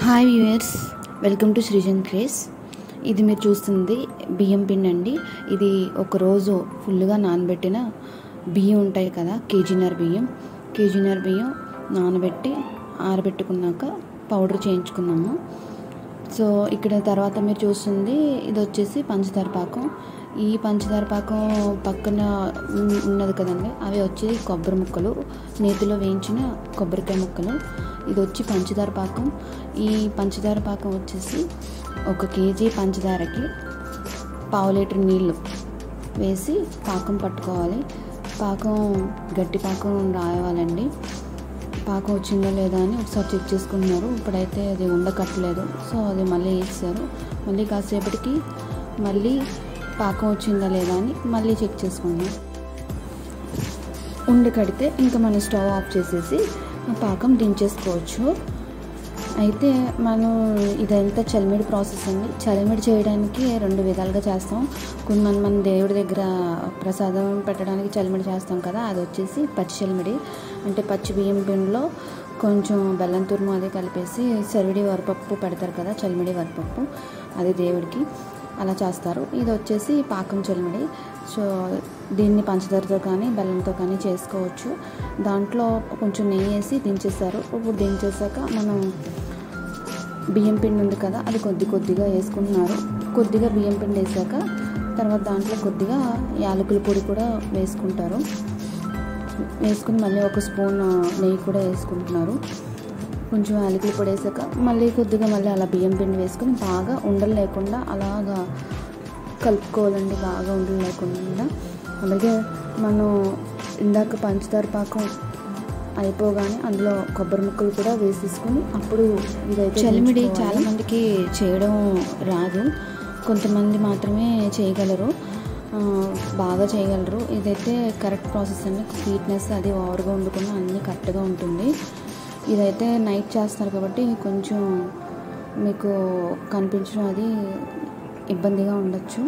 Hi viewers, welcome to Srujan క్రేస్. ఇది మీరు చూస్తుంది బియ్యం పిండి అండి. ఇది ఒకరోజు ఫుల్గా నానబెట్టిన బియ్యం ఉంటాయి కదా, కేజీన్నర బియ్యం నానబెట్టి ఆరబెట్టుకున్నాక పౌడర్ చేయించుకున్నాము. సో ఇక్కడ తర్వాత మీరు చూస్తుంది ఇది వచ్చేసి పంచదార పాకం. ఈ పంచదార పాకం పక్కన ఉన్నది కదండి, అవి వచ్చి కొబ్బరి ముక్కలు, నేతిలో వేయించిన కొబ్బరికాయ ముక్కలు. ఇది వచ్చి పంచదార పాకం. ఈ పంచదార పాకం వచ్చేసి 1 కేజీ పంచదారకి 1/2 లీటర్ నీళ్ళు వేసి పాకం పట్టుకోవాలి. పాకం గట్టి పాకం రావాలండి. పాకం వచ్చిందా లేదా అని ఒకసారి చెక్ చేసుకుంటున్నారు. ఇప్పుడైతే అది ఉండకట్టలేదు, సో అది మళ్ళీ వేసారు. మళ్ళీ కాసేపటికి మళ్ళీ పాకం వచ్చిందా లేదా అని మళ్ళీ చెక్ చేసుకున్నాం. కడితే ఇంకా మనం స్టవ్ ఆఫ్ చేసేసి పాకం దించేసుకోవచ్చు. అయితే మనం ఇదంతా చలిమిడి ప్రాసెస్ అండి. చలిమిడి చేయడానికి 2 విధాలుగా చేస్తాం. కొంతమంది మన దేవుడి దగ్గర ప్రసాదం పెట్టడానికి చలిమిడి చేస్తాం కదా, అది వచ్చేసి పచ్చి చలిమిడి. అంటే పచ్చి బియ్యం పిండిలో కొంచెం బెల్లం తురుము అది కలిపేసి సరివిడి వరపప్పు పెడతారు కదా, చలిమిడి వరపప్పు, అది దేవుడికి అలా చేస్తారు. ఇది వచ్చేసి పాకం చలిమిడి. సో దీన్ని పంచదారతో కానీ బెల్లంతో కానీ చేసుకోవచ్చు. దాంట్లో కొంచెం నెయ్యి వేసి దించేస్తారు. ఇప్పుడు దించేసాక మనం బియ్యం పిండి ఉంది కదా, అది కొద్దిగా వేసుకుంటున్నారు. కొద్దిగా బియ్యం పిండి వేసాక తర్వాత దాంట్లో కొద్దిగా యాలకుల పొడి కూడా వేసుకుంటారు. వేసుకుని మళ్ళీ 1 స్పూన్ నెయ్యి కూడా వేసుకుంటున్నారు. కొంచెం యాలకుల పొడి వేసాక మళ్ళీ కొద్దిగా మళ్ళీ అలా బియ్యం పిండి వేసుకుని బాగా ఉండలు లేకుండా అలాగా కలుపుకోవాలండి, బాగా ఉండలు లేకుండా. అలాగే మనం ఇందాక పంచదార పాకం అయిపోగానే అందులో కొబ్బరి ముక్కలు కూడా వేసేసుకుని అప్పుడు ఇదైతే చలిమిడి చాలామందికి చేయడం రాదు, కొంతమంది మాత్రమే చేయగలరు, బాగా చేయగలరు. ఇదైతే కరెక్ట్ ప్రాసెస్ అండి. స్వీట్నెస్ అది ఓవర్గా ఉండకుండా అన్నీ కరెక్ట్గా ఉంటుంది. ఇదైతే నైట్ చేస్తారు కాబట్టి కొంచెం మీకు కనిపించడం అది ఇబ్బందిగా ఉండొచ్చు.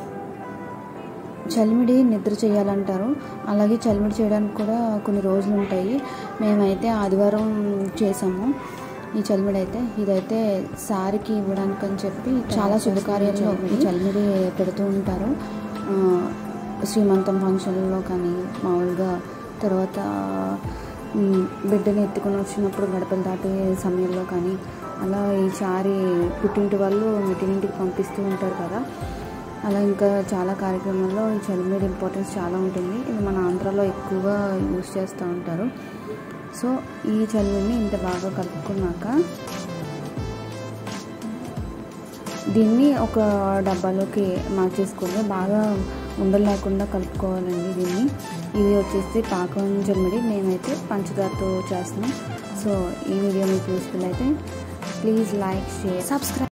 చలిమిడి నిద్ర చేయాలంటారు. అలాగే చలిమిడి చేయడానికి కూడా కొన్ని రోజులు ఉంటాయి. మేమైతే ఆదివారం చేసాము ఈ చలిమిడి. అయితే ఇదైతే సారికి ఇవ్వడానికి అని చెప్పి చాలా శుభకార్యాల్లో ఈ చలిమిడి పెడుతూ ఉంటారు. శ్రీమంతం ఫంక్షన్లో కానీ, మామూలుగా తర్వాత బిడ్డని ఎత్తుకొని వచ్చినప్పుడు గడపలు దాటే సమయంలో కానీ, అలా ఈ చారి పుట్టింటి వాళ్ళు మిట్టినింటికి పంపిస్తూ ఉంటారు కదా, అలా ఇంకా చాలా కార్యక్రమాల్లో ఈ చలిమిడి ఇంపార్టెన్స్ చాలా ఉంటుంది. ఇది మన ఆంధ్రాలో ఎక్కువగా యూజ్ చేస్తూ ఉంటారు. సో ఈ చలిమిడిని ఇంత బాగా కలుపుకున్నాక దీన్ని ఒక డబ్బాలోకి మార్చేసుకొని బాగా ఉండలు లేకుండా కలుపుకోవాలండి దీన్ని. ఇది వచ్చేసి పాకం చలిమిడి. మేమైతే పంచదారతో చేస్తున్నాం. సో ఈ వీడియో మీకు యూస్ఫుల్ అయితే ప్లీజ్ లైక్, షేర్, సబ్స్క్రైబ్.